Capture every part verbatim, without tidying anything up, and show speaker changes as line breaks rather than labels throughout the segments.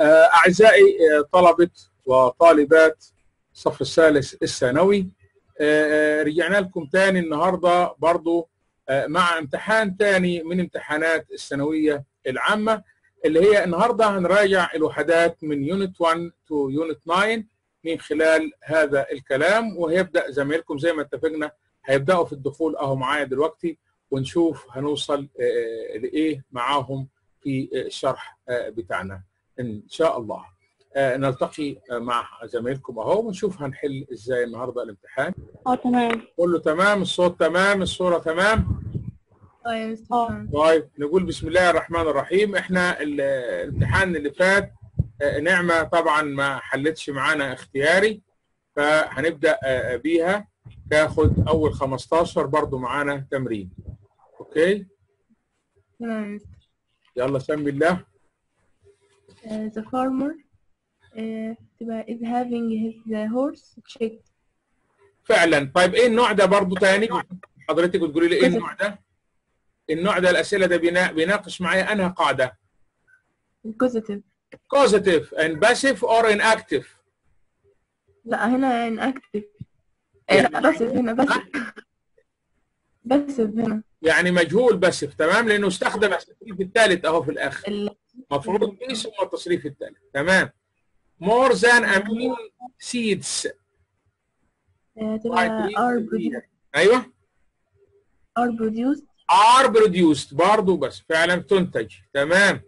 أعزائي طلبة وطالبات الصف الثالث الثانوي، رجعنا لكم تاني النهاردة برضو مع امتحان تاني من امتحانات الثانوية العامة، اللي هي النهاردة هنراجع الوحدات من يونت واحد تو يونت تسعة من خلال هذا الكلام. وهيبدأ زمايلكم زي ما اتفقنا هيبدأوا في الدخول اهو معايا دلوقتي، ونشوف هنوصل لإيه معاهم في الشرح بتاعنا إن شاء الله. نلتقي مع زمايلكم اهو ونشوف هنحل ازاي النهارده الامتحان.
اه تمام.
كله تمام، الصوت تمام، الصورة تمام.
طيب
طيب نقول بسم الله الرحمن الرحيم. احنا الامتحان اللي فات نعمة طبعا ما حلتش معانا اختياري، فهنبدأ بيها تاخد اول خمستاشر برضو معانا تمرين. اوكي
تمام.
يلا سمي الله.
Uh, the farmer uh, تبقى is having his uh, horse checked.
فعلا. طيب ايه النوع ده برضو تاني؟ حضرتك بتقولي لي ايه النوع ده؟ النوع ده الاسئله ده بينا... بيناقش معايا انها قاعده؟
Causative.
Causative and passive or inactive؟
لا هنا inactive. يعني لا باسف هنا باسف. باسف هنا.
يعني مجهول باسف، تمام، لانه استخدم التصريف الثالث اهو في الاخر. مفروض به ثم التصريف الثالث، تمام. More than a million seeds.
تبقى are produced.
ايوه.
are produced.
are produced برضه بس فعلا تنتج، تمام.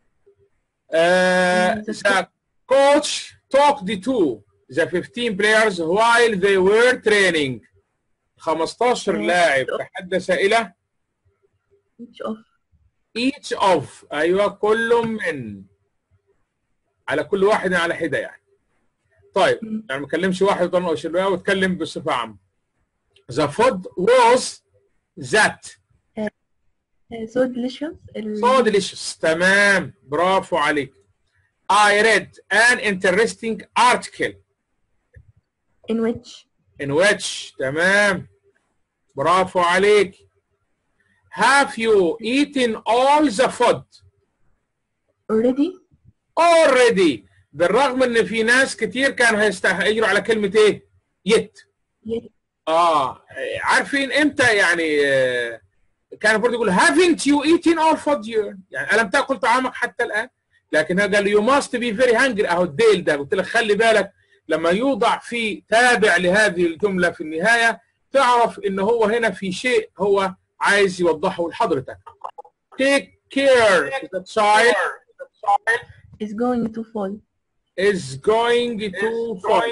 Uh, the coach talked to the fifteen players while they were training. خمستاشر لاعب تحدث إلى
each of.
each of أيوة كل من، على كل واحد على حدة يعني. طيب يعني ما كلمش واحد وطنقش الباقي واتكلم بصفة عامة. The food was that
so delicious.
so delicious. تمام، برافو عليك. I read an interesting article
in which
in which تمام، برافو عليك. Have you eaten all the food
already
already؟ بالرغم ان في ناس كتير كانوا هيستهجروا على كلمة ايه؟ yet.
yet.
اه عارفين امتى يعني آه كان المفروض يقول haven't you eaten all food you؟ يعني ألم تأكل طعامك حتى الآن؟ لكن هو قال you must be very hungry. أهو الديل ده قلت لك خلي بالك لما يوضع في تابع لهذه الجملة في النهاية تعرف إن هو هنا في شيء هو عايز يوضحه لحضرتك. Take care the child
is going to fall.
is going to fall.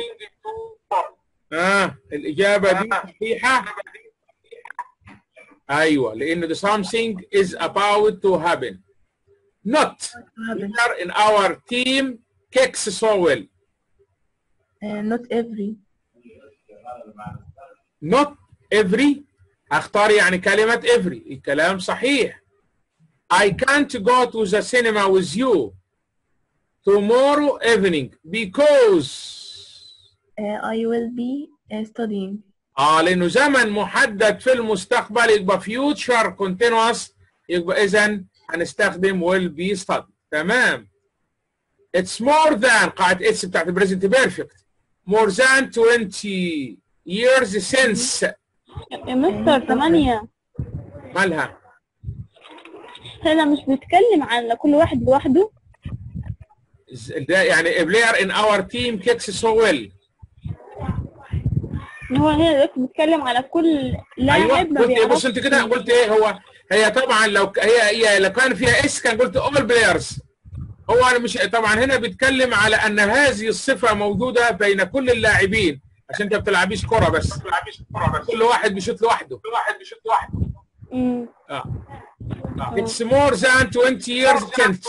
آه الإجابة دي صحيحة. أيوة، لأن the something is about to happen. Not here in our team kicks so well.
Uh, not every.
Not every أختار يعني كلمة every. الكلام صحيح. I can't go to the cinema with you tomorrow evening because
uh, I will be uh, studying.
اه لانه زمن محدد في المستقبل يبقى future continuous، يبقى اذا هنستخدم will be studied. تمام. It's more than قاعدة it's بتاعت present perfect. more than twenty years since.
يا مستر ثمانية
مالها؟
هنا مش بيتكلم عن كل واحد لوحده؟
ده يعني a player in our team kicks so well.
هو هنا دلوقتي بيتكلم على كل لاعب.
ايوه
ما
قلت ايه؟
بيعرفش.
بص انت كده قلت ايه؟ هو هي طبعا لو هي هي لو كان فيها اس كان قلت all players. هو انا مش طبعا هنا بيتكلم على ان هذه الصفه موجوده بين كل اللاعبين، عشان انت ما بتلعبيش كره بس، بتلعبيش كره بس، كل واحد بيشوط لوحده، كل واحد بيشوط لوحده.
امم
اه It's more than twenty years since.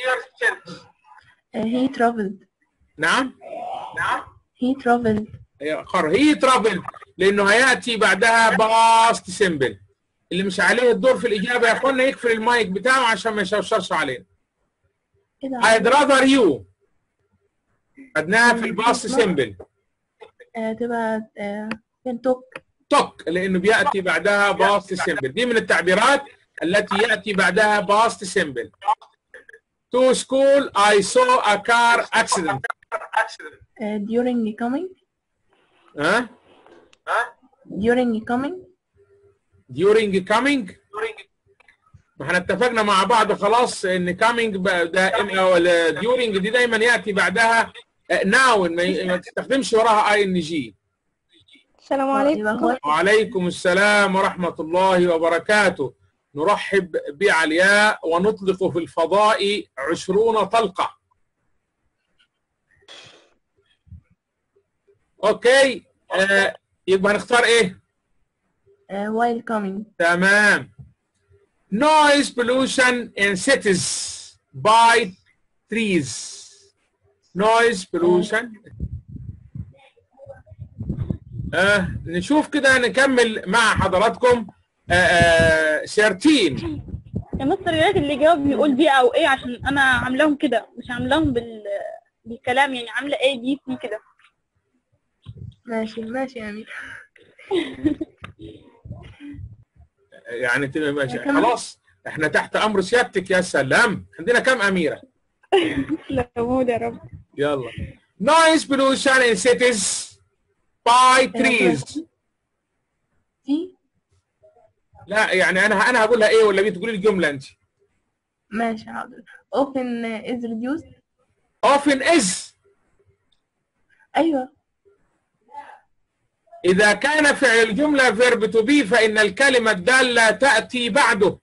Uh, he traveled.
نعم؟ نعم؟
he traveled.
هي قرر هي ترافل لانه هياتي بعدها باست سيمبل. اللي مش عليه الدور في الاجابه يا اخوانا يقفل المايك بتاعه عشان ما يشوشرش علينا. I'd rather you خدناها في الباست سيمبل.
تبقى كان توك
توك لانه بياتي بعدها باست سيمبل. دي من التعبيرات التي ياتي بعدها باست سيمبل. to school I saw a car accident.
uh, during coming
ها
during coming
during coming. ما احنا اتفقنا مع بعض خلاص ان coming دائما ولا during دي دايما ياتي بعدها now، ما تستخدمش وراها اي ان جي.
السلام عليكم.
وعليكم السلام ورحمة الله وبركاته. نرحب بعلياء ونطلق في الفضاء عشرون طلقة. اوكي آه يبقى هنختار ايه؟
uh, while coming.
تمام. noise pollution in cities by trees. noise pollution. آه نشوف كده نكمل مع حضراتكم. آه آه ثلاثة عشر.
يا مستر يا ريت اللي جاوب يقول بي او ايه، عشان انا عاملاهم كده مش عاملاهم بال بالكلام، يعني عامله ايه بي سي كده.
ماشي ماشي يا أمير.
يعني تبقى ماشي خلاص، احنا تحت امر سيادتك. يا سلام، عندنا كم اميره؟
لا موت يا رب.
يلا. noise pollution in cities by trees.
في
لا يعني انا انا هقولها ايه ولا بتقولي لي الجمله انت؟
ماشي حاضر. often is reduced.
often is.
أيوه.
إذا كان فعل الجملة verb to be فإن الكلمة الدالة تأتي بعده.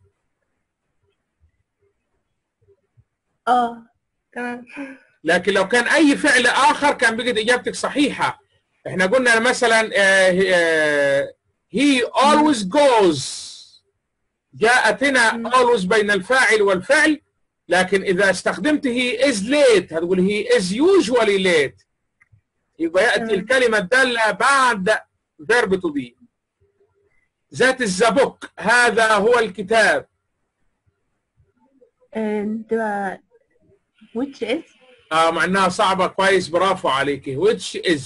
اه تمام.
لكن لو كان أي فعل آخر كان بقت إجابتك صحيحة. إحنا قلنا مثلا uh, he always goes. جاءت هنا always بين الفاعل والفعل، لكن إذا استخدمت he is late هتقول he is usually late. يبقى يأتي الكلمة الدالة بعد verb to be. that is the book. هذا هو الكتاب.
تبقى which is.
اه مع انها صعبة. كويس، برافو عليكي. which is.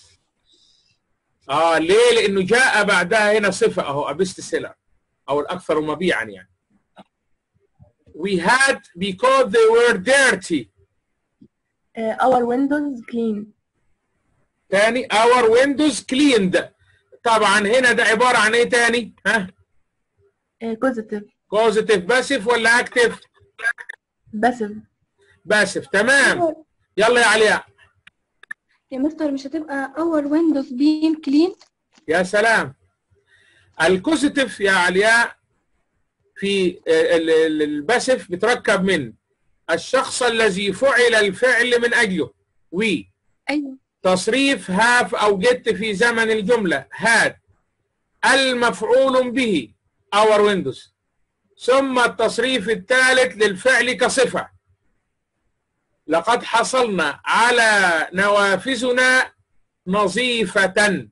اه ليه؟ لانه جاء بعدها هنا صفة اهو ابست سيلر او الاكثر مبيعا يعني. we had because they were dirty.
uh, our windows clean.
تاني our windows cleaned. طبعا هنا ده عبارة عن ايه تاني؟ ها؟
كوزيتيف.
كوزيتيف باسيف ولا اكتف؟
باسيف.
باسيف. تمام. يلا يا علياء.
يا مستر مش هتبقى our windows being clean؟
يا سلام. الكوزيتيف يا علياء في الباسيف بتركب من الشخص الذي فعل الفعل من اجله وي.
ايوه.
تصريف هاف أو جت في زمن الجملة had. المفعول به our windows. ثم التصريف الثالث للفعل كصفة. لقد حصلنا على نوافذنا نظيفة.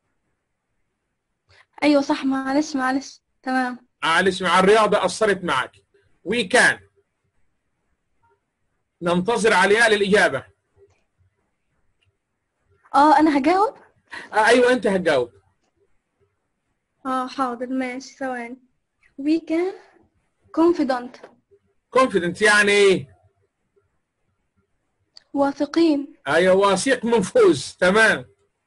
ايوه صح. معلش معلش. تمام.
معلش مع الرياضة أثرت معك. we can. ننتظر علياء للإجابة.
اه انا هجاوب.
آه ايوه انت هتجاوب.
اه حاضر ماشي ثواني. we can confident.
confident يعني ايه؟
واثقين.
ايوه واثق منفوذ. تمام.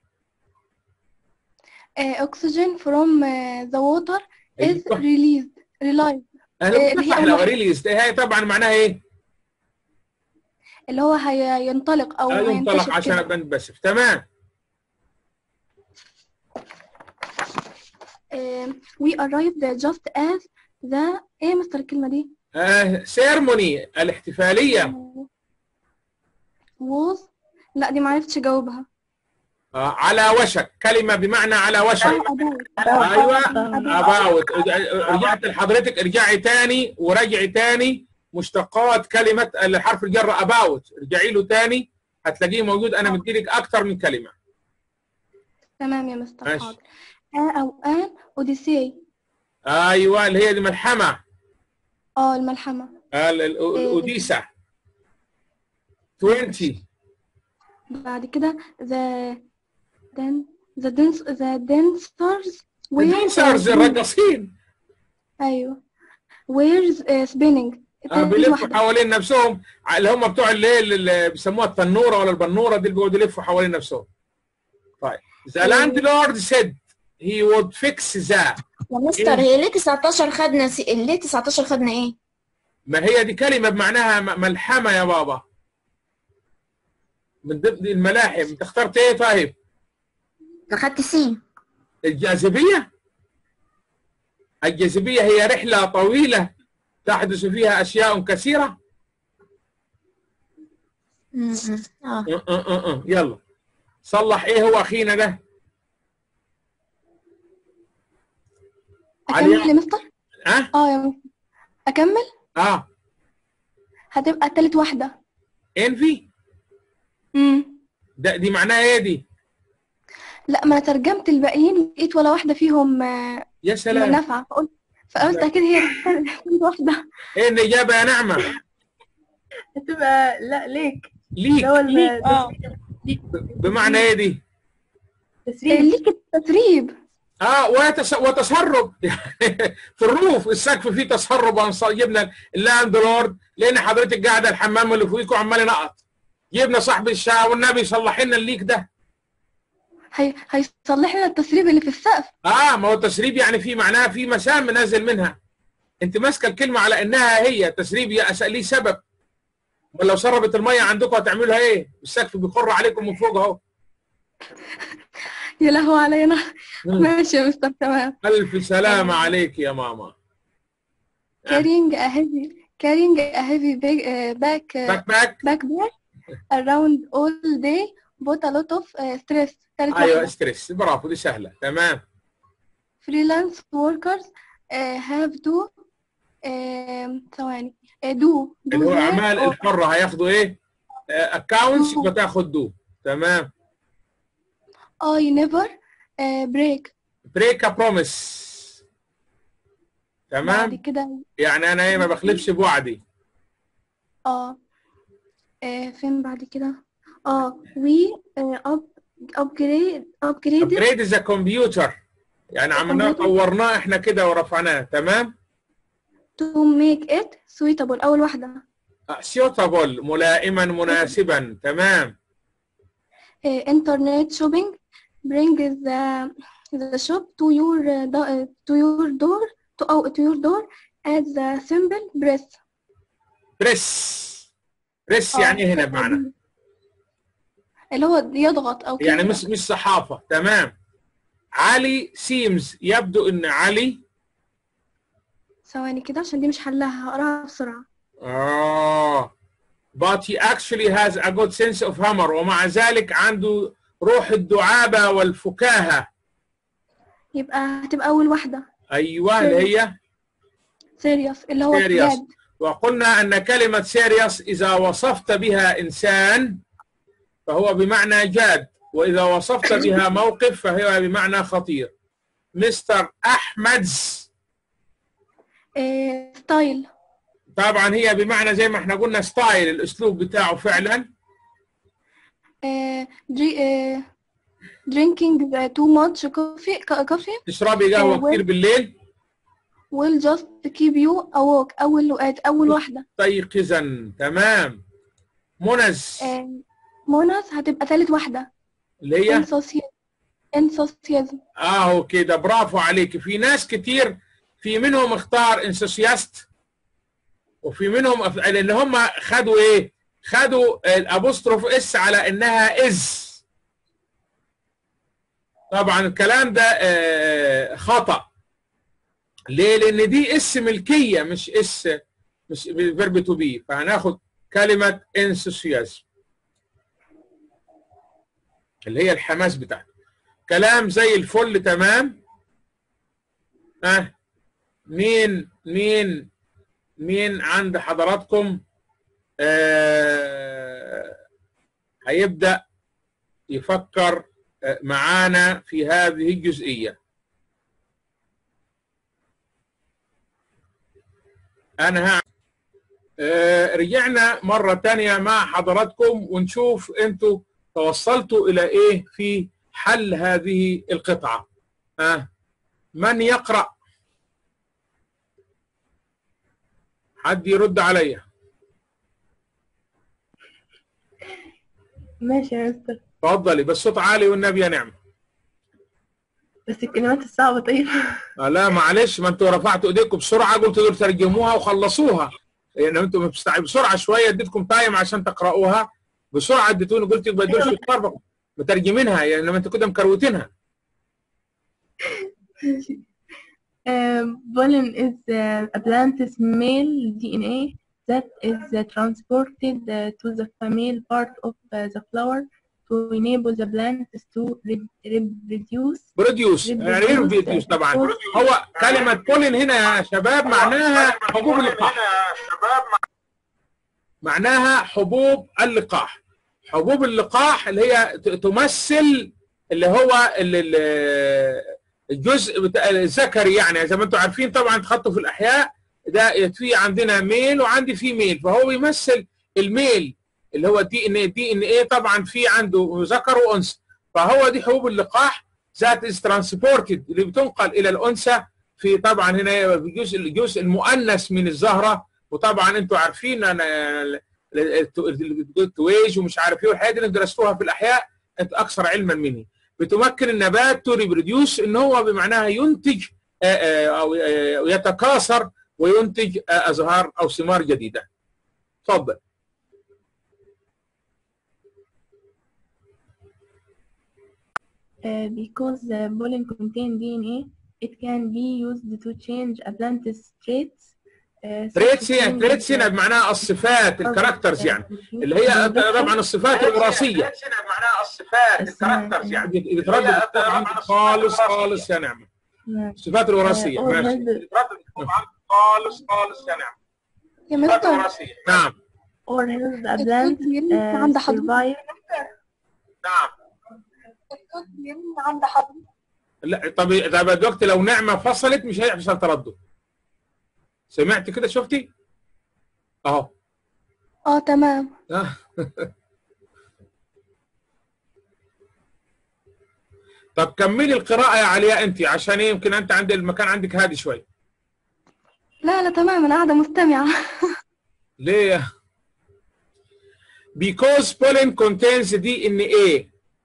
uh, oxygen from uh, the water is
أيوة.
released released.
اهلا وسهلا. ريليز هي طبعا معناها ايه؟
اللي هو هينطلق او
هينطلق عشان ابقى بس. تمام.
uh, we arrived just as the ايه مستر الكلمة دي؟
آه سيرموني الاحتفالية.
was. لا دي ما عرفتش اجاوبها.
آه على وشك. كلمة بمعنى على وشك. ايوه about. رجعت لحضرتك ارجعي تاني وراجعي تاني مشتقات كلمة الحرف الجر about. ارجعي له تاني هتلاقيه موجود. انا مديلك اكتر من كلمة.
تمام يا مستر. حاضر. ا او ان اوديسي.
ايوه اللي هي الملحمة.
اه الملحمة.
الاوديسا. عشرين.
بعد كده the then the dance the dancers
الدانسرز الراقصين.
ايوه were uh, spinning.
اه بيلفوا حوالين نفسهم، اللي هم بتوع اللي, اللي بيسموها التنوره ولا البنوره دي، اللي بيقعدوا يلفوا حوالين نفسهم. طيب the landlord said he would fix that.
يا مستر هي ليه تسعتاشر خدنا سي... ليه تسعتاشر خدنا ايه؟
ما هي دي كلمه بمعناها ملحمه يا بابا، من ضمن الملاحم. انت اخترت ايه طيب؟
اخدت سي.
الجاذبيه. الجاذبيه هي رحله طويله تحدث فيها اشياء كثيره.
امم اه
أه أه أه أه. يلا صلح ايه هو اخينا ده.
اكمل يا مستر؟
اه
اه يا مستر اكمل.
اه
هتبقى تالت واحده.
انفي.
امم
ده دي معناها ايه دي؟
لا ما انا ترجمت الباقيين لقيت ولا واحده فيهم آه،
يا سلام.
نافعه، فقلت فقلت اكيد هي تالت واحده.
ايه الاجابه يا نعمه؟
هتبقى لا ليك.
ليك.
اللي هو
ليك اه
بمعنى ايه دي؟
التسريب. ليك التسريب.
اه وتس... وتسرب في الروف السقف فيه تسرب. جبنا اللاند لورد لان حضرتك قاعده الحمام اللي فوقيكوا عمال ينقط، جبنا صاحب الشقه والنبي يصلح لنا الليك ده.
هي هيصلح لنا التسريب اللي في السقف.
اه ما هو التسريب يعني في معناها في مسام نازل منها. انت ماسكه الكلمه على انها هي تسريب، ليه سبب. ولو سربت الميه عندكم هتعملوها ايه؟ السقف بيخر عليكم من فوق اهو.
يا لهو علينا. ماشي يا مستر تمام.
الف سلامه عليك يا ماما.
carrying a heavy carrying a heavy bag uh, back uh,
backpack
backpack around all day put a lot of uh, stress.
ايوه ستريس، برافو دي سهله تمام.
freelance workers uh, have to ثواني uh, uh, do do
اللي هو اعمال
or...
الحره هياخدوا ايه؟ اكونتس يبقى تاخد دو. تمام.
I never uh, break
بريك ا بروميس. تمام.
بعد كده
يعني انا ايه ما بخلفش بوعدي.
اه آه، فين بعد كده؟ اه we uh, up upgrade upgraded
ابجريد ذا كمبيوتر، يعني عملناه طورناه احنا كده ورفعناه. تمام.
to make it suitable. أول واحدة
سيوتابل ملائما مناسبا. تمام.
uh, internet shopping bring the the shop to your uh, do, uh, to your door to, oh, to your door at the simple press.
بريس. بريس يعني هنا بمعنى
اللي هو يضغط أو كده.
يعني مش مش صحافة. تمام. علي سيمز يبدو ان علي.
ثواني كده عشان دي مش حلها، هقراها بسرعة.
اه but he actually has a good sense of humor. ومع ذلك عنده روح الدعابة والفكاهة.
يبقى هتبقى أول واحدة.
أيوة اللي هي
serious اللي هو
serious.
جاد.
وقلنا أن كلمة serious إذا وصفت بها إنسان فهو بمعنى جاد، وإذا وصفت بها موقف فهي بمعنى خطير. مستر أحمد
ستايل.
طبعا هي بمعنى زي ما احنا قلنا ستايل، الأسلوب بتاعه فعلا.
drinking too much coffee coffee
تشربي قهوة كتير بالليل.
will just keep you awake. أول أول واحدة
تيقظا. تمام. منز
منز هتبقى ثالث واحدة
اللي هي
enthusiasm.
اه كده برافو عليك. في ناس كتير في منهم اختار انسوسياست، وفي منهم اللي هم خدوا ايه؟ خدوا الابوستروف اس على انها از. طبعا الكلام ده آه خطأ. ليه؟ لان دي اس ملكيه مش اس مش فيرب تو بي، فهناخد كلمه انسوسيازم اللي هي الحماس بتاعته. كلام زي الفل. تمام. ها آه. مين مين مين عند حضراتكم آه هيبدأ يفكر معانا في هذه الجزئية؟ أنا ها آه رجعنا مرة تانية مع حضراتكم ونشوف أنتوا توصلتوا إلى إيه في حل هذه القطعة. آه من يقرأ؟ حد يرد عليا.
ماشي يا مستر.
اتفضلي بس صوت عالي والنبي يا نعمة.
بس الكلمات الصعبة طيب.
آه لا معلش، ما انتوا رفعتوا ايديكم بسرعة قلتوا دول ترجموها وخلصوها. يعني انتوا بسرعة شوية اديتكم تايم عشان تقرأوها بسرعة، اديتوني قلت ما يقدروش يتفرقوا مترجمينها، يعني لما انتوا كده مكروتينها.
Uh, pollen is uh, a plant's male D N A that is uh, transported uh, to the female part of uh, the flower to enable the plant to re- reproduce.
بروديوس يعني ايه بروديوس؟ طبعا هو كلمة بولين هنا يا شباب معناها حبوب اللقاح. معناها حبوب اللقاح. حبوب اللقاح اللي هي تمثل اللي هو الجزء بتاع الذكري، يعني زي ما انتم عارفين طبعا خدتوا في الاحياء ده في عندنا ميل وعندي في ميل، فهو بيمثل الميل اللي هو دي ان ايه. دي ان ايه طبعا في عنده ذكر وانثى، فهو دي حبوب اللقاح ذات از ترانسبورتد اللي بتنقل الى الانثى في طبعا هنا الجزء الجزء المؤنث من الزهره. وطبعا انتم عارفين انا التويج ومش عارف ايه والحاجات اللي درستوها في الاحياء انتوا اكثر علما مني. بتمكن النبات تو ريبروديوس ان هو بمعناها ينتج او يتكاثر وينتج ازهار او ثمار جديده. اتفضل.
Uh, because the pollen contain D N A, it can be used to change a plant's traits.
تريتس هي تريتس هنا بمعناها الصفات الكاركترز، يعني اللي هي طبعا الصفات الوراثيه. تريتس هنا بمعناها الصفات الكاركترز، يعني بتردد طبعا خالص خالص يا نعمه. الصفات الوراثيه ماشي. بتردد طبعا خالص خالص يا نعمه.
يا مستر.
نعم.
Or help a plant uh, survive.
نعم. عند حضرتك. لا طب طب دلوقتي لو نعمه فصلت مش هيحصل تردد. سمعت كده شفتي؟ اهو.
اه تمام.
طب كملي القراءة يا علياء انت، عشان ايه يمكن انت عند المكان عندك هادي شوي.
لا لا تمام انا قاعدة مستمعة.
ليه؟ Because pollen contains D N A.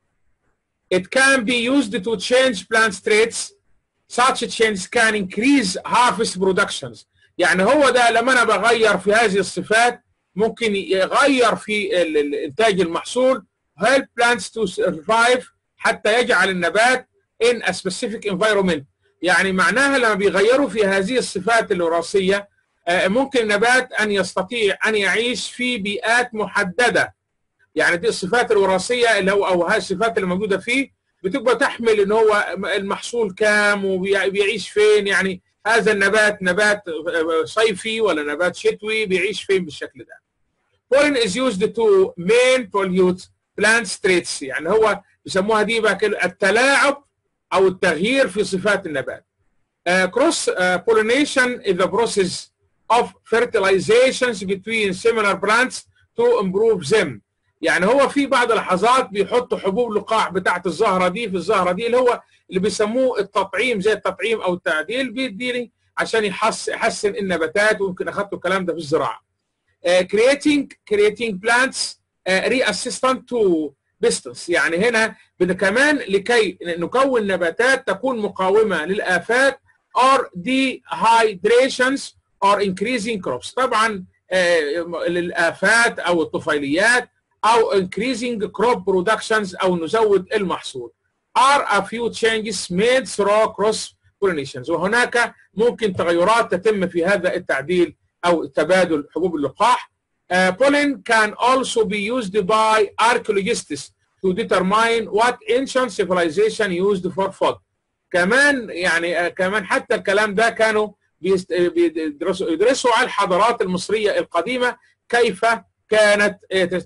It can be used to change plant traits. Such changes can increase harvest productions. يعني هو ده لما انا بغير في هذه الصفات ممكن يغير في انتاج المحصول. help plants to survive حتى يجعل النبات in a specific environment. يعني معناها لما بيغيروا في هذه الصفات الوراثيه ممكن النبات ان يستطيع ان يعيش في بيئات محدده. يعني دي الصفات الوراثيه اللي هو او هذه الصفات اللي موجوده فيه بتبقى تحمل ان هو المحصول كام وبيعيش فين. يعني هذا النبات نبات صيفي ولا نبات شتوي بيعيش فين بالشكل ده. Pollen is used to main pollute plant traits. يعني هو بيسموها دي بقى التلاعب او التغيير في صفات النبات. Uh, cross uh, pollination is the process of fertilizations between similar plants to improve them. يعني هو في بعض اللحظات بيحطوا حبوب لقاح بتاعت الزهره دي في الزهره دي اللي هو اللي بيسموه التطعيم زي التطعيم او التعديل بيديني عشان يحسن يحسن النباتات. ويمكن اخذتوا الكلام ده في الزراعه. uh, creating creating plants uh, re-assistant to pests. يعني هنا كمان لكي نكون نباتات تكون مقاومه للافات or dehydrations or increasing crops. طبعا uh, للافات او الطفيليات او increasing crop productions او نزود المحصول. are a few changes made through cross pollinations. وهناك ممكن تغيرات تتم في هذا التعديل او تبادل حبوب اللقاح. uh, pollen can also be used by archaeologists to determine what ancient civilization used for food. كمان يعني uh, كمان حتى الكلام ده كانوا بيدرسوا يدرسوا على الحضارات المصرية القديمة كيف كانت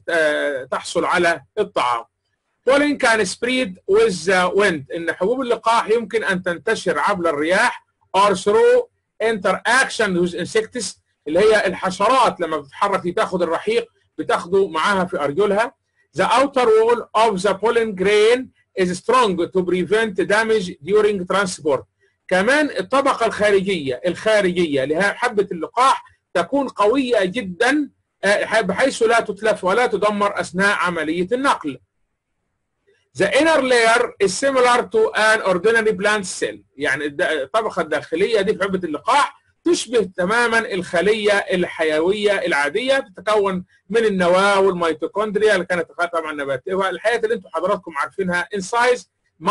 تحصل على الطعام. Pollen can spread with the wind. إن حبوب اللقاح يمكن أن تنتشر عبر الرياح or through interaction with insects اللي هي الحشرات لما بتتحرك تاخد الرحيق بتاخده معاها في أرجلها. The outer wall of the pollen grain is strong to prevent damage during transport. كمان الطبقة الخارجية الخارجية لحبة اللقاح تكون قويه جدا بحيث لا تتلف ولا تدمر اثناء عمليه النقل. The inner layer is similar to an ordinary plant cell. يعني الطبقه الداخليه دي في حبه اللقاح تشبه تماما الخليه الحيويه العاديه، تتكون من النواه والميتوكوندريا اللي كانت طبعا نباتيه، الحياه اللي انتم حضراتكم عارفينها. in size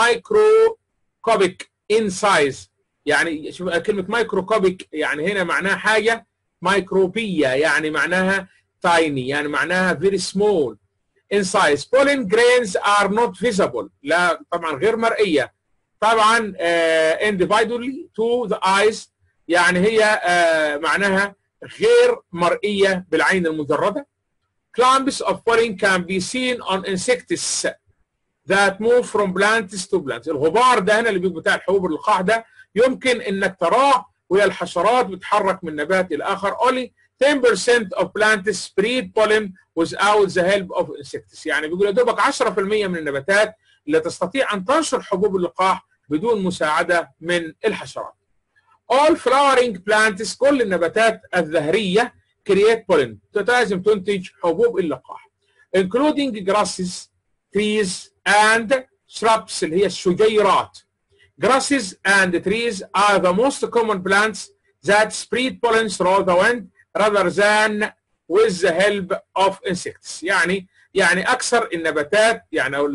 microscopic in size. يعني شوف كلمه مايكروسكوبيك يعني هنا معناها حاجه ميكروبيه، يعني معناها tiny، يعني معناها very small. in size pollen grains are not visible. لا طبعا غير مرئيه. طبعا uh, individually to the eyes، يعني هي uh, معناها غير مرئيه بالعين المجرده. clumps of pollen can be seen on insects that move from plants to plants. الغبار ده هنا اللي بيبقى بتاع الحبوب اللقاح ده يمكن انك تراه وهي الحشرات بتتحرك من نبات الى اخر. only ten percent of plants spread pollen without the help of insects. يعني بيقول يا دوبك عشرة في المية من النباتات اللي تستطيع ان تنشر حبوب اللقاح بدون مساعده من الحشرات. all flowering plants، كل النباتات الزهريه create pollen، لازم تنتج حبوب اللقاح. including grasses, trees and shrubs اللي هي الشجيرات. grasses and trees are the most common plants that spread pollen through the wind rather than with the help of insects. يعني يعني اكثر النباتات يعني او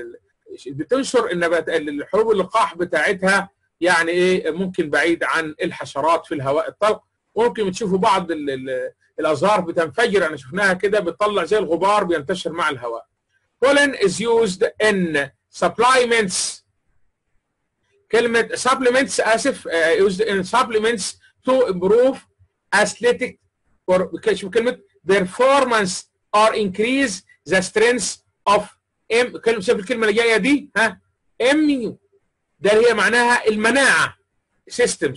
بتنشر النبات الحبوب اللقاح بتاعتها يعني ايه ممكن بعيد عن الحشرات في الهواء الطلق. ممكن بتشوفوا بعض الازهار بتنفجر، انا شفناها كده بتطلع زي الغبار بينتشر مع الهواء. pollen is used in supplements. كلمة supplements آسف uh, used in supplements to improve athletic كلمة performance or increase the strength of M. كلمة شوف الكلمة اللي جاية دي ها immune، ده هي معناها المناعة systems.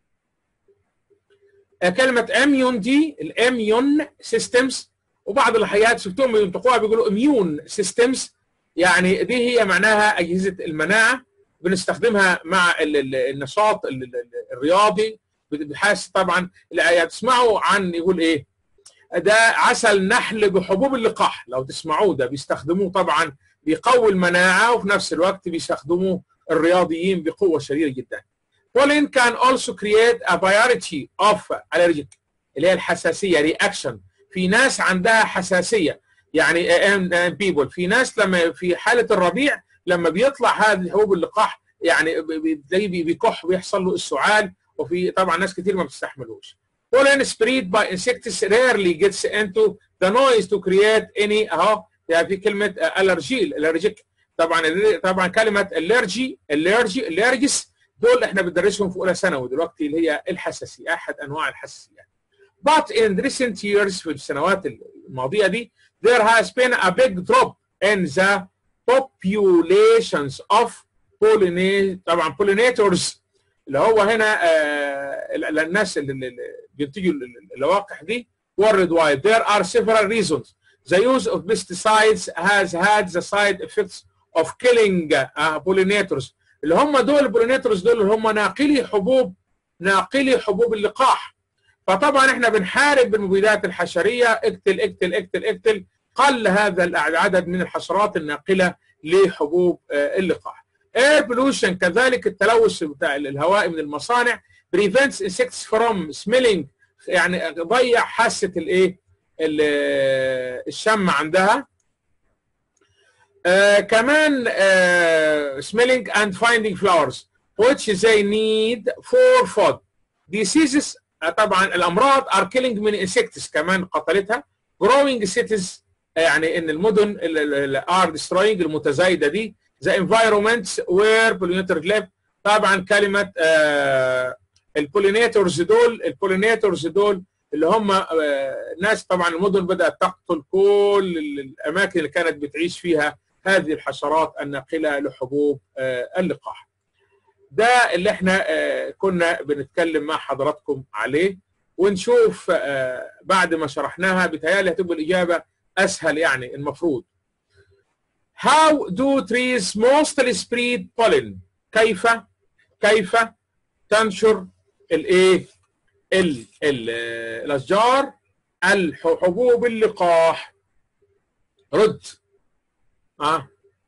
كلمة immune دي الاميون systems، وبعض الحيات شفتهم ينطقوها بيقولوا immune systems، يعني دي هي معناها أجهزة المناعة بنستخدمها مع النشاط الرياضي. بحاس طبعا تسمعوا عن يقول ايه ده عسل نحل بحبوب اللقاح، لو تسمعوه ده بيستخدموه طبعا بيقوي المناعه وفي نفس الوقت بيستخدموه الرياضيين بقوه شديده جدا. pollen can also create a variety of allergic اللي هي الحساسيه reaction. في ناس عندها حساسيه يعني people، في ناس لما في حاله الربيع لما بيطلع هذه حبوب اللقاح يعني بتلاقيه بيكح ويحصل له السعال، وفي طبعا ناس كتير ما بتستحملوش. pollen spread by insects rarely gets into the noise to create any اهو يعني في كلمه الرجيل الرجيك. طبعا طبعا كلمه الرجي الرجي الرجس دول احنا بندرسهم في اولى ثانوي دلوقتي اللي هي الحساسيه، احد انواع الحساسيات. but in recent years في السنوات الماضيه دي there has been a big drop in the populations of pollinators. طبعا pollinators اللي هو هنا آه الناس اللي بينتجوا اللواقح دي worldwide. There are several reasons. The use of pesticides has had the side effects of killing uh, pollinators. اللي هم دول البولينيتورز دول اللي هم ناقلي حبوب ناقلي حبوب اللقاح. فطبعا احنا بنحارب بالمبيدات الحشريه اقتل اقتل اقتل اقتل. قل هذا العدد من الحشرات الناقله لحبوب آه اللقاح. air pollution كذلك التلوث بتاع الهواء من المصانع prevents insects from smelling، يعني ضيع حاسه الايه الشم عندها. آه كمان آه smelling and finding flowers which they need for food. diseases آه طبعا الامراض are killing من insects كمان قتلتها. growing cities آه يعني ان المدن are destroying المتزايده دي. the environments where pollinators live. طبعا كلمه آه البولينيتورز دول البولينيتورز دول اللي هم آه ناس طبعا المدن بدات تقتل كل الاماكن اللي كانت بتعيش فيها هذه الحشرات الناقله لحبوب آه اللقاح. ده اللي احنا آه كنا بنتكلم مع حضراتكم عليه، ونشوف آه بعد ما شرحناها بتهيألي هتبقى الاجابه اسهل يعني المفروض. How do trees mostly spread pollen؟ كيف كيف تنشر الايه ال ال الاشجار حبوب اللقاح؟ رد. اه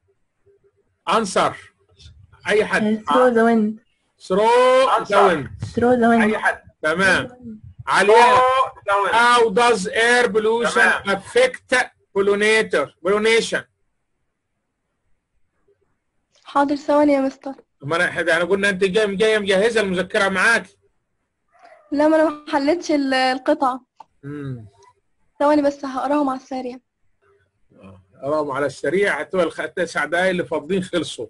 انصر اي حد.
through the wind.
through the wind.
through the wind.
اي حد. تمام. علياء how does air pollution affect pollinator pollination؟
حاضر ثواني يا مستر.
ما انا احنا قلنا انت جاي جايه مجهزه المذكره معاك.
لا ما انا ما حلتش ال- القطعة.
امم
ثواني بس هقراهم على السريع.
اقراهم على السريع هتبقى التسع دقايق اللي فاضلين خلصوا.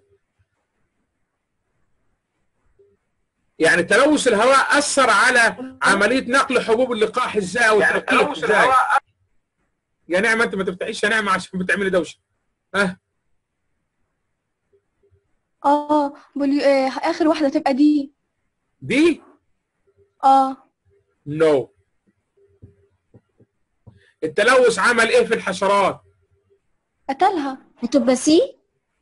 يعني تلوث الهواء اثر على عمليه نقل حبوب اللقاح ازاي او
يعني
التلقيح
تلوث
ازاي؟
الهواء.
يا نعمه انت ما تفتحيش يا نعمه عشان بتعملي دوشه. ها
اه بوليو... آه اخر واحدة تبقى دي.
دي
اه
نو no. التلوث عمل ايه في الحشرات؟
قتلها.
هتبقى سي.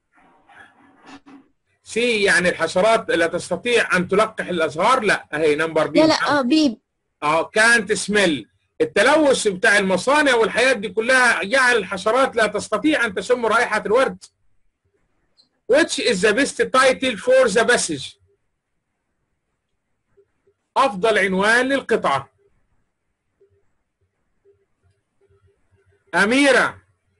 سي يعني الحشرات لا تستطيع ان تلقح الازهار. لا اهي نمبر بي.
لا لا اه بي.
اه كانت سميل. التلوث بتاع المصانع والحياة دي كلها جعل الحشرات لا تستطيع ان تشم رائحة الورد. Which is the best title for the passage؟ افضل عنوان للقطعة. أميرة.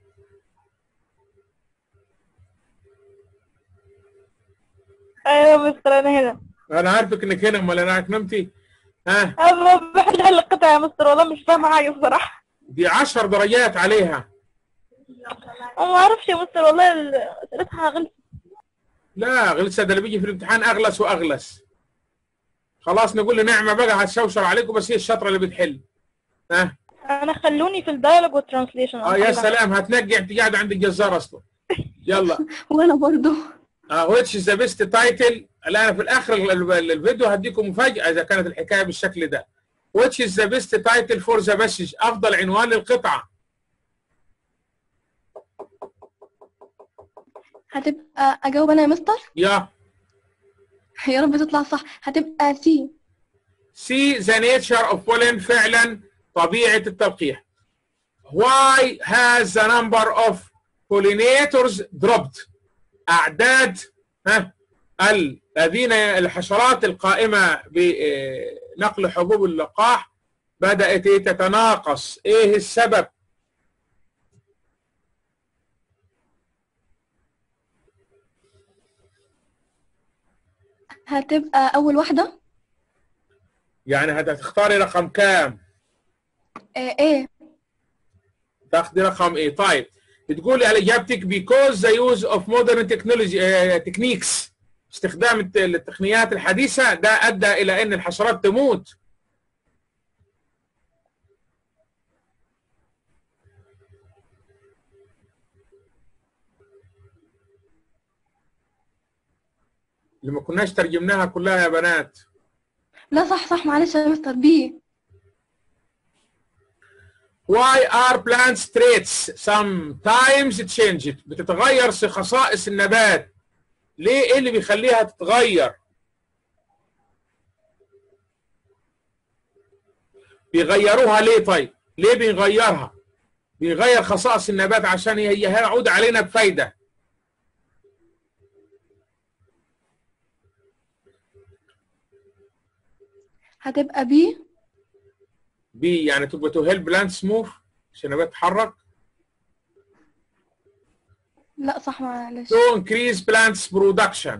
ايوه مستر انا هنا.
انا عارفك انك هنا، امال انا نمتي؟ ها
انا بحل هلا القطعة يا مستر والله مش فاهمة حاجة الصراحة.
دي عشر درجات عليها.
انا ما اعرفش يا مستر والله اسئلتها غلط.
لا غلسة، ده اللي بيجي في الامتحان اغلس واغلس. خلاص نقول لنعمة بقى هتشوشر عليكم، بس هي الشطرة اللي بتحل. ها
انا خلوني في الدايلوج والترانسليشن.
اه يا سلام، هتنقي انت قاعدة عند الجزار اصلا. يلا.
وانا برضو.
اه which is the best title؟ الان في الاخر ال- ال- الفيديو هديكم مفاجأة اذا كانت الحكاية بالشكل ده. which is the best title for the passage؟ افضل عنوان للقطعة.
هتبقى اجاوب انا يا مستر؟
يا
يا رب تطلع صح. هتبقى سي.
see the nature of pollen. فعلا طبيعة التلقيح. why has the number of pollinators dropped؟ أعداد ها الذين الحشرات القائمة بنقل حبوب اللقاح بدأت تتناقص. إيه السبب؟
هتبقى اول واحدة.
يعني هتختاري رقم كام؟
آه ايه.
تاخدي رقم ايه؟ طيب بتقولي على اجابتك because the use of modern technology uh, techniques. استخدام الت- التقنيات الحديثة ده ادى الى ان الحشرات تموت. اللي ما كناش ترجمناها كلها يا بنات.
لا صح صح معلش يا مستر. بي.
Why are plants traits sometimes changed؟ بتتغير خصائص النبات. ليه؟ ايه اللي بيخليها تتغير؟ بيغيروها ليه طيب؟ ليه بيغيرها؟ بيغير خصائص النبات عشان هي يعود علينا بفايدة.
هتبقى بي.
بي يعني تبقى to help plants move عشان النبات يتحرك.
لا صح معلش.
To increase plants production.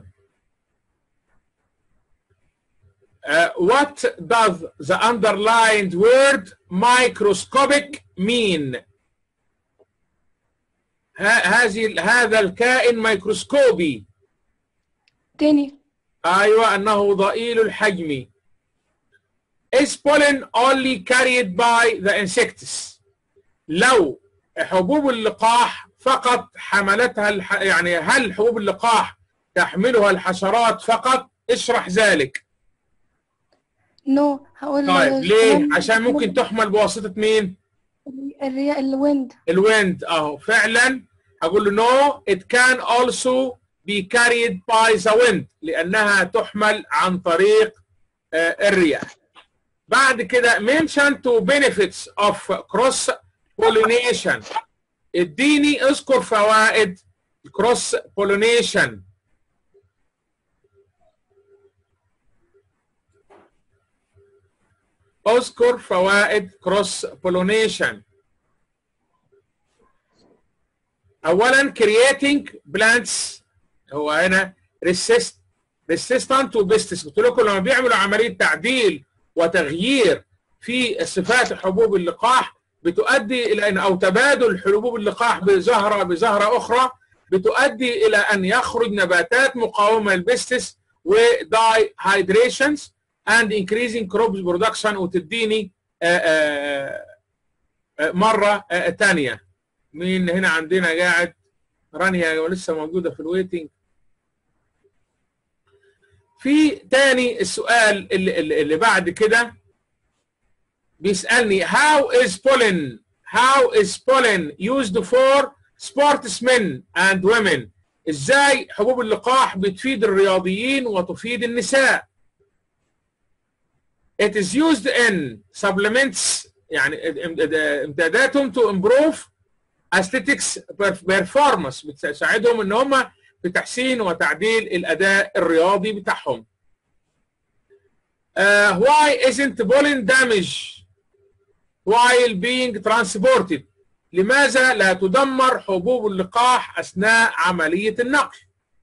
Uh, what does the underlined word microscopic mean؟ هذه هذا الكائن ميكروسكوبي.
تاني.
ايوه انه ضئيل الحجم. Is pollen only carried by the insects؟ لو حبوب اللقاح فقط حملتها الح... يعني هل حبوب اللقاح تحملها الحشرات فقط؟ اشرح ذلك.
نو no. هقول.
طيب ليه؟ عشان ممكن تحمل بواسطة مين؟
الرياح الويند.
الويند اهو فعلا. هقول له نو it can also be carried by the wind لأنها تحمل عن طريق آه الرياح. بعد كده mention to benefits of cross pollination. اديني اذكر فوائد cross pollination. اذكر فوائد cross pollination. اولا creating plants، هو هنا resist resistant to pests. قلت لكم لما بيعملوا عمليه تعديل وتغيير في صفات حبوب اللقاح بتؤدي الى ان او تبادل حبوب اللقاح بزهره بزهره اخرى بتؤدي الى ان يخرج نباتات مقاومه للبستس وداي هايدريشنز and increasing crops production. وتديني آآ آآ مره ثانيه. مين هنا عندنا قاعد؟ رانيا لسه موجوده في الويتنج. في تاني السؤال اللي, اللي بعد كده بيسألني how is pollen how is pollen used for sportsmen and women. ازاي حبوب اللقاح بتفيد الرياضيين وتفيد النساء؟ It is used in supplements، يعني امداداتهم to improve aesthetics performance، بتساعدهم ان هم في تحسين وتعديل الاداء الرياضي بتاعهم. Uh, why isn't pollen damaged while being transported؟ لماذا لا تدمر حبوب اللقاح اثناء عمليه النقل؟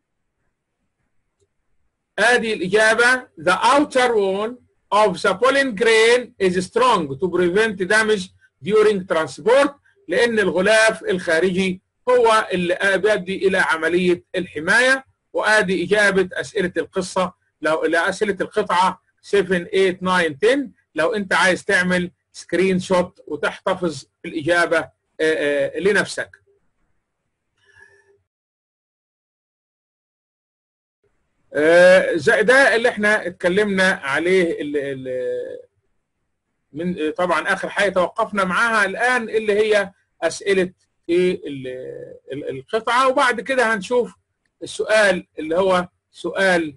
هذه الاجابه the outer wall of the pollen grain is strong to prevent damage during transport، لان الغلاف الخارجي هو اللي بيؤدي الى عمليه الحمايه. وادي اجابه اسئله القصه لو الى اسئله القطعه سبعة ثمانية تسعة عشرة. لو انت عايز تعمل سكرين شوت وتحتفظ الاجابه لنفسك. زي ده اللي احنا اتكلمنا عليه اللي اللي من طبعا اخر حاجه توقفنا معاها الان اللي هي اسئله في القطعه. وبعد كده هنشوف السؤال اللي هو سؤال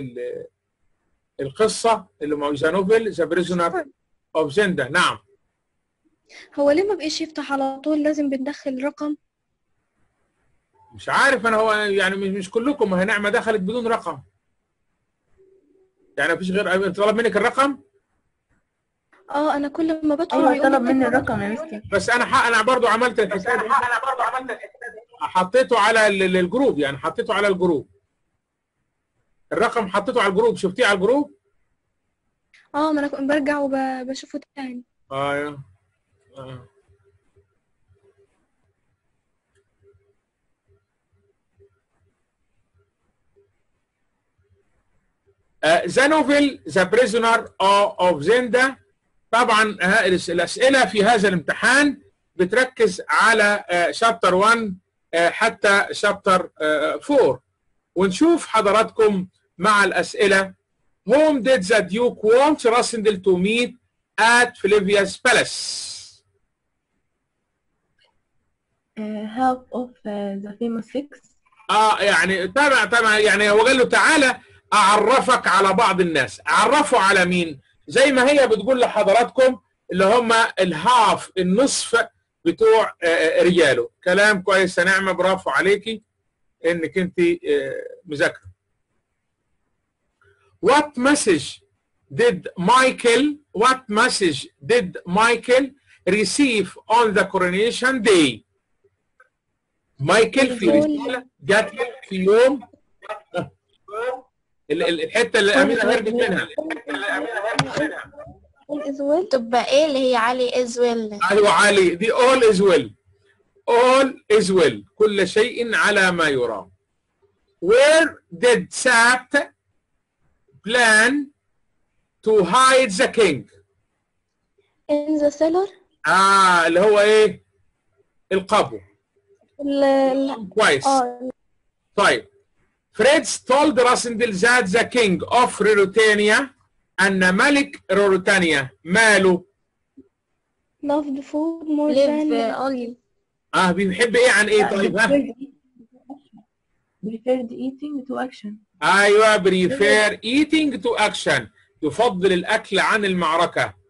القصه اللي هو ذا نوفل ذا بريزونر اوف زندا. نعم.
هو ليه ما بقيش يفتح على طول؟ لازم بندخل رقم.
مش عارف انا، هو يعني مش كلكم. ما هي نعمه دخلت بدون رقم، يعني مفيش غير طلب منك الرقم.
اه انا كل ما بدخل
ايوه طلب مني الرقم يا مستر.
بس انا حق انا برضو عملت الحساب، انا برضو عملت الحساب حطيته على الجروب، يعني حطيته على الجروب الرقم، حطيته على الجروب. شفتيه على الجروب؟
اه ما انا برجع وبشوفه تاني.
ايوه آه. ذا نوفل ذا بريزونر اوف زندا. طبعا الاسئله في هذا الامتحان بتركز على شابتر واحد حتى شابتر أربعة. ونشوف حضراتكم مع الاسئله. Whom did the Duke want Rasindel to meet at Flavia's palace?
Uh, half of uh, the famous six.
اه يعني طبعا طبعا يعني هو قال له تعالى اعرفك على بعض الناس. اعرفه على مين؟ زي ما هي بتقول لحضراتكم اللي هم الهاف النصف بتوع رجاله. كلام كويس يا نعمه، برافو عليكي انك انت مذاكره. What message did Michael What message did Michael receive on the coronation day؟ مايكل في رسالة جات في يوم الحته اللي امينه هربت منها.
تبقى ايه اللي هي علي از ويل؟
ايوه علي، دي all is well. all is well، كل شيء على ما يرام. Where did Sapt plan to hide the king؟
in the cellar.
اه اللي هو ايه؟ القبو.
ال
كويس.
اه
طيب Fritz told Rasindel that the king of Ruritania أن ملك روريتانيا ماله؟
loved food more
live
than
only.
اه بيحب ايه عن ايه طيب؟ ها؟
preferred eating to action.
ايوه prefer eating to action، يفضل الاكل عن المعركه.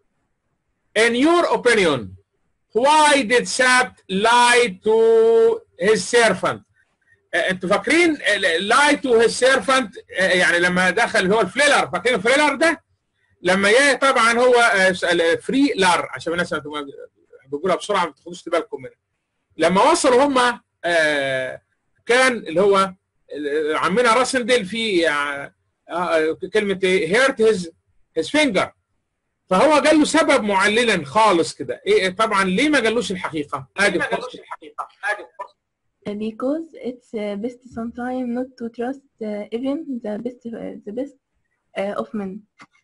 in your opinion why did Sabt lie to his servant؟ انتوا فاكرين lie to his servant يعني لما دخل هو الفليلر، فاكرين الفليلر ده لما جاي طبعا هو فري لار عشان الناس بقولها بسرعه ما تاخدوش بالكم منها. لما وصلوا هم كان اللي هو عمنا راسندل في كلمه هيرت هيز هيز فينجر، فهو قال له سبب معللا خالص كده. ايه طبعا ليه ما قالوش الحقيقه؟ ادي فرصه الحقيقه ادي فرصه
because it's uh, best sometimes not to trust uh, even the best uh, the best uh, of men.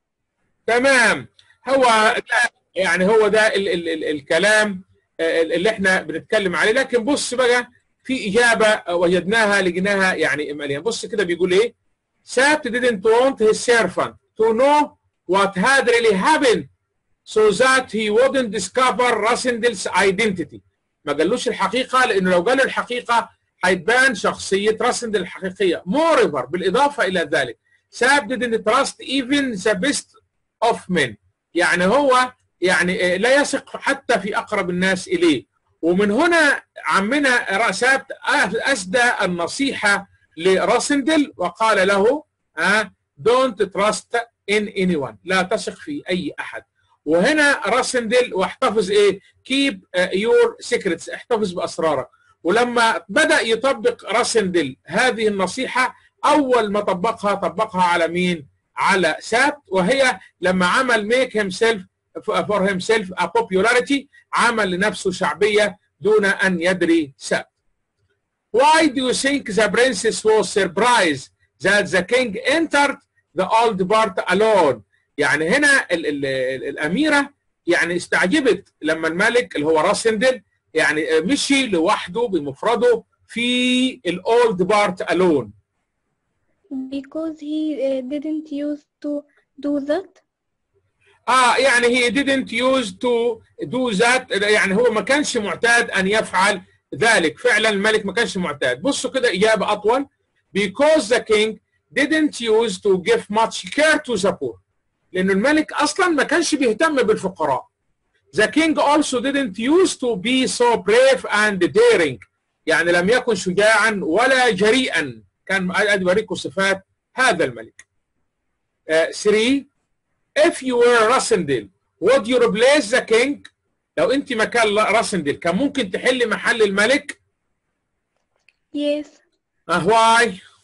تمام. هو يعني هو ده ال ال ال الكلام اللي احنا بنتكلم عليه. لكن بص بقى في اجابه وجدناها لقيناها يعني مليان. بص كده بيقول ايه؟ Sabt didn't want his servant to know what had really happened so that he wouldn't discover Rassendel's identity. ما قالوش الحقيقه لانه لو قال الحقيقه هيتبان شخصيه راسندل الحقيقيه. Moreover بالاضافه الى ذلك Sabt didn't trust even the best of men. يعني هو يعني لا يثق حتى في اقرب الناس اليه. ومن هنا عمنا سابت اسدى النصيحه لراسندل وقال له ها don't trust in anyone، لا تثق في اي احد. وهنا راسندل واحتفظ ايه؟ keep your secrets، احتفظ باسرارك. ولما بدا يطبق راسندل هذه النصيحه اول ما طبقها طبقها على مين؟ على سابت، وهي لما عمل make himself for himself a popularity، عمل لنفسه شعبيه دون ان يدري سابت. Why do you think the princess was surprised that the king entered the old part alone؟ يعني هنا ال ال ال الاميره يعني استعجبت لما الملك اللي هو راسندل يعني مشي لوحده بمفرده في الاولد بارت alone.
Because he uh, didn't use to do that.
اه يعني he didn't use to do that، يعني هو ما كانش معتاد ان يفعل ذلك. فعلا الملك ما كانش معتاد. بصوا كده اجابه اطول. Because the king didn't use to give much care to the poor. لانه الملك اصلا ما كانش بيهتم بالفقراء. The king also didn't use to be so brave and daring. يعني لم يكن شجاعا ولا جريئا. كان ادي بوريكم صفات هذا الملك. three uh, If you were Rasendil would you replace the king؟ لو انت مكان راسندل كان ممكن تحل محل الملك؟
Yes.
uh, why؟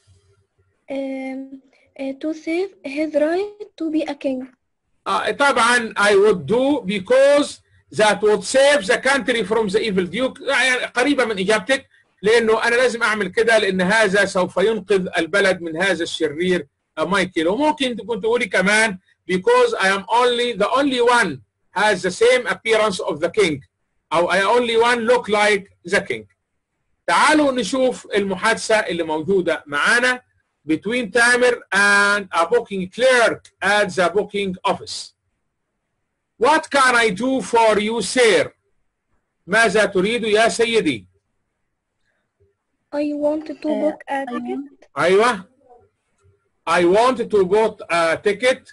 Um, uh, to save his right to be a king.
uh, طبعا I would do because that would save the country from the evil duke. يعني قريبة من إجابتك، لأنه أنا لازم أعمل كده لأن هذا سوف ينقذ البلد من هذا الشرير مايكل. وممكن تكون تقولي كمان because I am only the only one has the same appearance of the king أو I only one look like the king. تعالوا نشوف المحادثة اللي موجودة معانا between Tamer and a booking clerk at the booking office. What can I do for you, sir? ماذا تريد يا سيدي؟
I want to book a ticket.
أيوة. I want to book a ticket.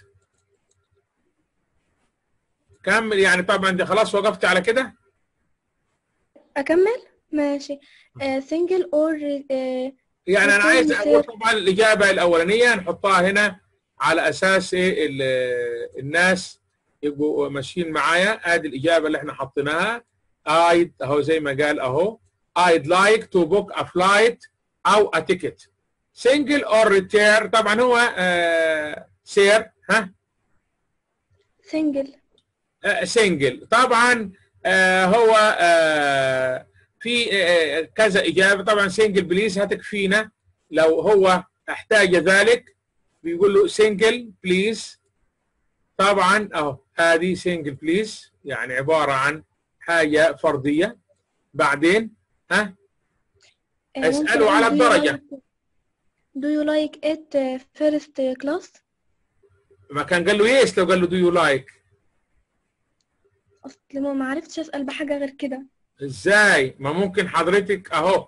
كمل. يعني طبعا دي خلاص وقفت على كده.
أكمل؟ ماشي. uh, single or uh,
يعني أنا عايز أقول طبعا الإجابة الأولانية نحطها هنا على أساس إيه الناس يبقوا ماشيين معايا. ادي الاجابه اللي احنا حطيناها. I'd اهو زي ما قال اهو I'd like to book a flight او a ticket. Single or return؟ طبعا هو آه سير ها؟
single.
آه single. طبعا آه هو آه في آه كذا اجابه. طبعا single بليز هتكفينا لو هو احتاج ذلك. بيقول له single بليز. طبعا اهو هذه سنجل بليز يعني عباره عن حاجه فرديه. بعدين ها اساله على الدرجه.
Do you like it first class؟
ما كان قال له يس لو قال له do you like.
اصل ما عرفتش اسال بحاجه غير كده.
ازاي؟ ما ممكن حضرتك اهو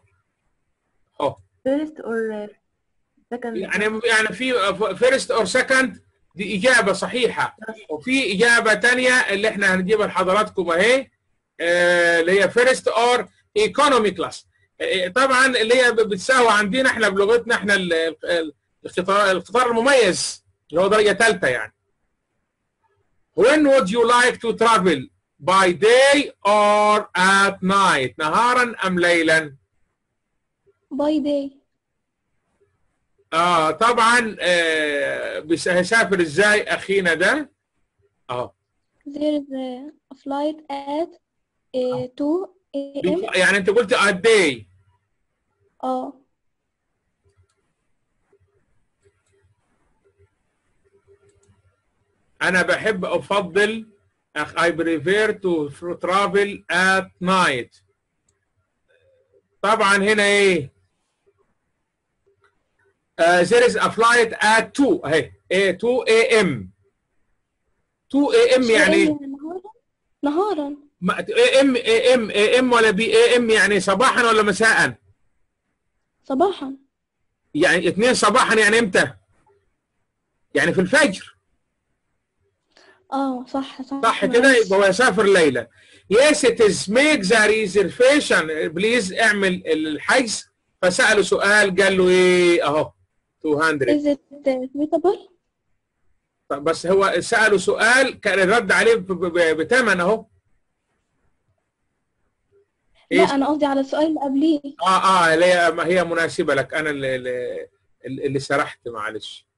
اهو
first or second.
يعني يعني في first or second دي اجابه صحيحه. وفي اجابه ثانيه اللي احنا هنجيبها لحضراتكم اهي، آه اللي هي فيرست اور ايكونومي كلاس. طبعا اللي هي بتساوي عندنا احنا بلغتنا احنا القطار القطار المميز اللي هو درجه ثالثه يعني. When would you like to travel? By day or at night؟ نهارا ام ليلا؟
by day.
اه طبعا آه هيسافر ازاي اخينا ده؟ اه
There is a flight at uh, two A M.
يعني انت قلت at day.
اه
انا بحب افضل I prefer to travel at night. طبعا هنا ايه؟ uh, there is a flight at two اهي two A M. two A M يعني
نهارا نهارا
A M A M A M ولا بي A M يعني صباحا ولا مساء؟
صباحا.
يعني اثنين صباحا يعني امتى؟ يعني في الفجر.
اه صح صح
صح كده، يبقى هو يسافر ليلة. Yes it is make the reservation بليز اعمل الحجز. فسأله سؤال قال له ايه اهو مئتين.
Is it suitable؟
طب بس هو سأله سؤال كان الرد عليه بثمن اهو.
لا انا قصدي على السؤال اللي قبليه.
اه اه هي هي مناسبة لك، انا اللي اللي, اللي سرحت معلش.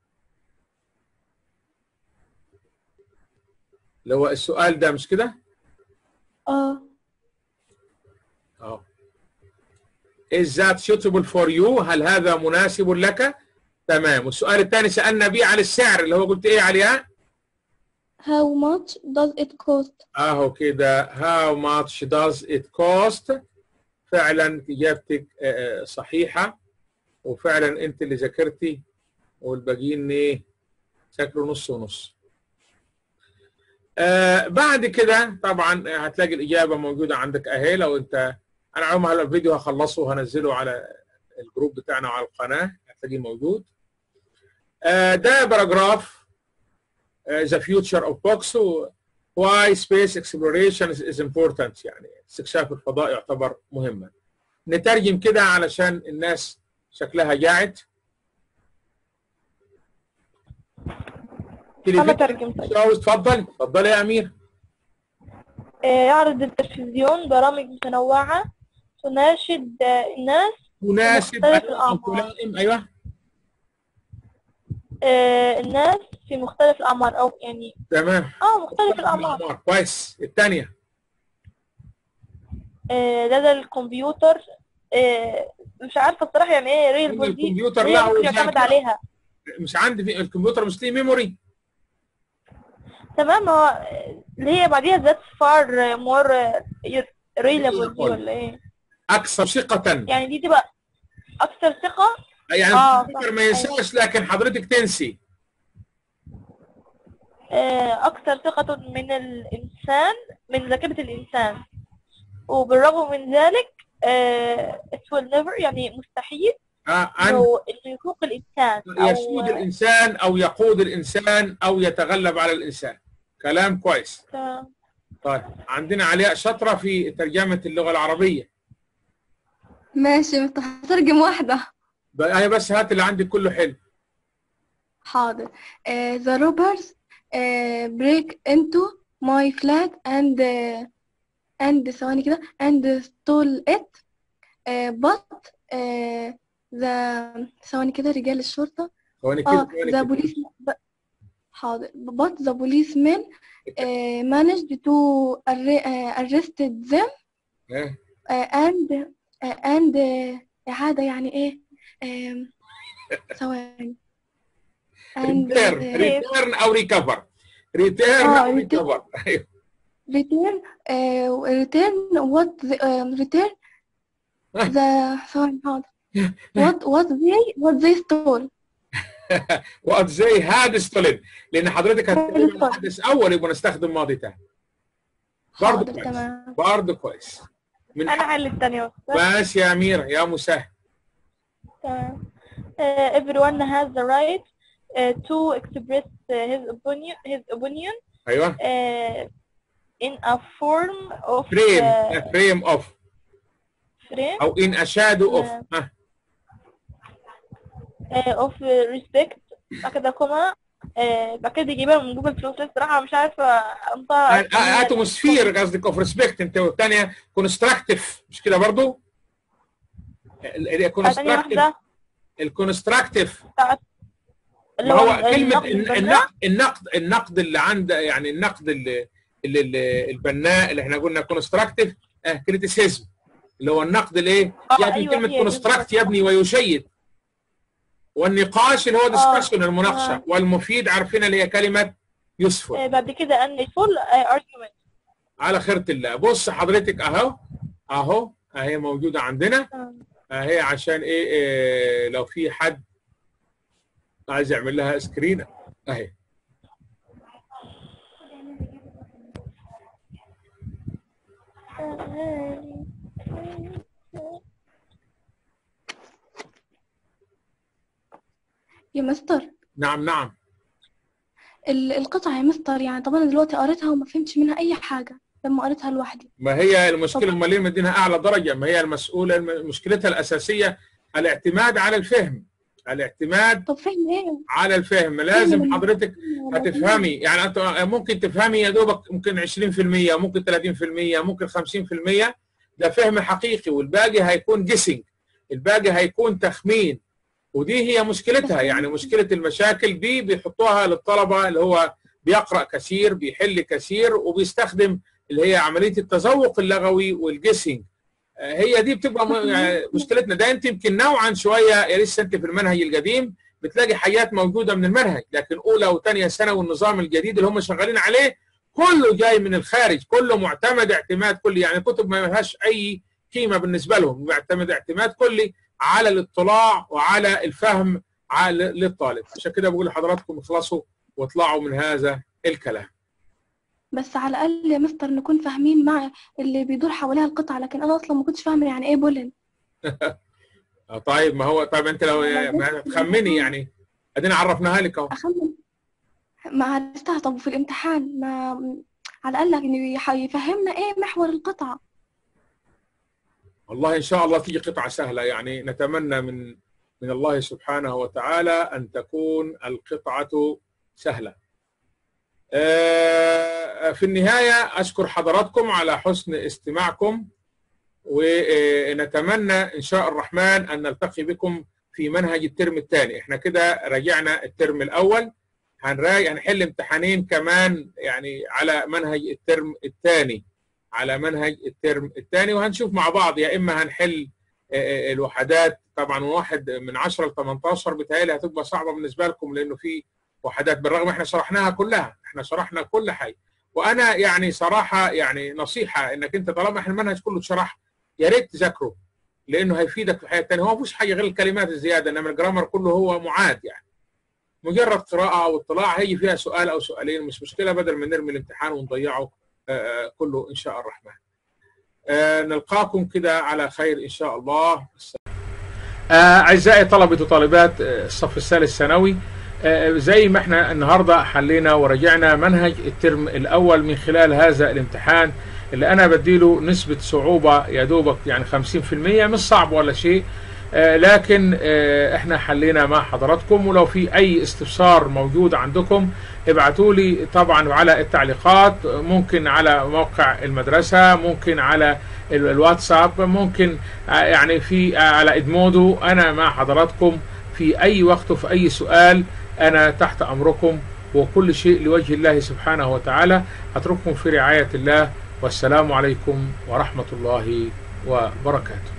اللي هو السؤال ده مش كده؟
اه
اه Is that suitable for you؟ هل هذا مناسب لك؟ تمام. والسؤال الثاني سألنا بيه عن السعر اللي هو قلت ايه عليها؟
How much does it cost؟
اهو كده How much does it cost؟ فعلا اجابتك صحيحة، وفعلا انت اللي ذاكرتي والباقيين ايه؟ ذاكروا نص ونص. آه بعد كده طبعا هتلاقي الإجابة موجودة عندك أهي. لو أنت أنا عموما الفيديو هخلصه وهنزله على الجروب بتاعنا وعلى القناة هتلاقيه موجود. آه ده باراجراف آه The future of بوكسو Why space exploration is important. يعني استكشاف الفضاء يعتبر مهما. نترجم كده علشان الناس شكلها جاعت.
أنا ترجمت.
اتفضل اتفضل يا أمير.
يعرض التلفزيون برامج متنوعة تناشد الناس
تناسب
الأعمار.
أيوه
آه الناس في مختلف الأعمار أو يعني
تمام
اه مختلف الأعمار.
كويس. الثانية
آه لدى الكمبيوتر آه مش عارفة الصراحة يعني ايه ريل بول دي.
الكمبيوتر لا
ممكن يعتمد عليها.
مش عندي في الكمبيوتر مش ليه ميموري.
تمام. هو اللي هي بعديها ذات فار مور ريلابل دي ولا ايه؟
اكثر ثقة.
يعني دي تبقى اكثر ثقة.
يعني
آه
الكمبيوتر ما ينساش لكن حضرتك تنسي.
آه اكثر ثقة من الانسان من ذاكرة الانسان، وبالرغم من ذلك آه it will never يعني مستحيل
آه
انه يفوق الانسان
او يسود الانسان او يقود الانسان او يتغلب على الانسان. كلام كويس.
تمام.
طيب عندنا علياء شاطرة في ترجمة اللغة العربية.
ماشي هترجم واحدة.
هي بس هات اللي عندك كله حلو.
حاضر. uh, The robbers uh, break into my flat and uh, and ثواني كده and stole it uh, but uh, the ثواني كده رجال الشرطة.
ثواني كده.
اه the police حاضر but the policemen uh, managed to arre uh, arrested them uh, and uh, and uh, إعادة يعني إيه؟ ثواني.
return return أو recover. return أو recover.
return uh, return what the, uh, return the ثواني حاضر. what what they what they stole.
what they had stolen. لأن حضرتك هتتكلم عن حدث أول يبقى نستخدم ماضي تاني. برضه كويس. برضه كويس.
من أنا حل الثانية.
ماشي يا أميرة يا مسهل.
تمام. everyone has the right uh, to express his opinion his opinion
ايوه
uh, in a form of
فريم
uh,
فريم اوف
frame
او ان اشادو اوف
آه.
ها
uh, of respect. بعد كده كوما آه، بعد كده يجيبها من جوجل ترانسليت. الصراحة مش عارفة انطقها.
اتموسفير قصدك اوف ريسبكت انت، والثانيه كونستراكتيف مش كده برضو؟ الكونستراكتيف الكونستراكتيف
اللي
هو
هو
كلمه
النقد
النقد النقد النقد اللي عند يعني النقد اللي اللي البناء اللي احنا قلنا كونستراكتيف كريتيسيزم اللي هو النقد الايه؟ يعني
أيوة
كلمه كونستراكت يا ابني ويشيد، والنقاش اللي هو ديسكشن المناقشه،
آه.
والمفيد عارفين اللي هي كلمه يوسفول.
آه بعد كده ان فول ارجيومنت.
على خيرة الله. بص حضرتك اهو اهو اهي موجوده عندنا اهي عشان ايه, إيه لو في حد عايز يعمل لها سكرين اهي.
يا مستر
نعم نعم
ال- القطعة يا مستر، يعني طب أنا دلوقتي قريتها وما فهمتش منها أي حاجة لما قريتها لوحدي.
ما هي المشكله امال ليه مدينها اعلى درجه؟ ما هي المسؤوله مشكلتها الاساسيه الاعتماد على الفهم، الاعتماد
طب فهم إيه؟
على الفهم. لازم حضرتك هتفهمي، يعني انت ممكن تفهمي يا دوبك ممكن عشرين في المية، ممكن ثلاثين في المية، ممكن خمسين في المية، ده فهم حقيقي، والباقي هيكون جيسنج، الباقي هيكون تخمين. ودي هي مشكلتها، يعني مشكله المشاكل دي بيحطوها للطلبه اللي هو بيقرا كثير بيحل كثير وبيستخدم اللي هي عمليه التذوق اللغوي والجيسنج. هي دي بتبقى يعني مشكلتنا. ده انت يمكن نوعا شويه يا لسه انت في المنهج القديم بتلاقي حاجات موجوده من المنهج، لكن اولى وثانيه ثانوي والنظام الجديد اللي هم شغالين عليه كله جاي من الخارج، كله معتمد اعتماد كلي، يعني كتب ما لهاش اي قيمه بالنسبه لهم، معتمد اعتماد كلي على الاطلاع وعلى الفهم على للطالب. عشان كده بقول لحضراتكم اخلصوا واطلعوا من هذا الكلام.
بس على الأقل يا مستر نكون فاهمين مع اللي بيدور حواليها القطعة، لكن أنا أصلا ما كنتش فاهمة يعني إيه بولن.
طيب ما هو طيب انت لو ما تخمني يعني ادينا عرفناها لك اهو.
أخمن ما عرفتها. طب في الامتحان ما على الأقل يعني يفهمنا إيه محور القطعة.
والله ان شاء الله تيجي قطعه سهله، يعني نتمنى من من الله سبحانه وتعالى ان تكون القطعه سهله. في النهايه اشكر حضراتكم على حسن استماعكم، ونتمنى ان شاء الرحمن ان نلتقي بكم في منهج الترم الثاني. احنا كده راجعنا الترم الاول، هنراجع هنحل امتحانين كمان يعني على منهج الترم الثاني على منهج الترم الثاني وهنشوف مع بعض يا اما هنحل الوحدات طبعا واحد من عشرة ل ثمانية عشر، بتهيألي هتبقى صعبه بالنسبه لكم لانه في وحدات بالرغم احنا شرحناها كلها، احنا شرحنا كل حاجه. وانا يعني صراحه يعني نصيحه انك انت طالما احنا المنهج كله اتشرح يا ريت تذاكره لانه هيفيدك في الحياه الثانيه. هو ما فيش حاجه غير الكلمات الزياده، انما الجرامر كله هو معاد، يعني مجرد قراءه او اطلاع هيجي فيها سؤال او سؤالين مش مشكله، بدل ما نرمي الامتحان ونضيعه آه كله ان شاء الرحمن. آه نلقاكم كده على خير ان شاء الله. آه اعزائي طلبه وطالبات الصف الثالث ثانوي، آه زي ما احنا النهارده حلينا ورجعنا منهج الترم الاول من خلال هذا الامتحان اللي انا بديله نسبه صعوبه يا دوبك يعني خمسين في المية، مش صعب ولا شيء، آه لكن آه احنا حلينا مع حضراتكم. ولو في اي استفسار موجود عندكم ابعتوا لي طبعا على التعليقات، ممكن على موقع المدرسه، ممكن على الواتساب، ممكن آه يعني في آه على ادمودو. انا مع حضراتكم في اي وقت وفي اي سؤال، انا تحت امركم، وكل شيء لوجه الله سبحانه وتعالى. اترككم في رعايه الله، والسلام عليكم ورحمه الله وبركاته.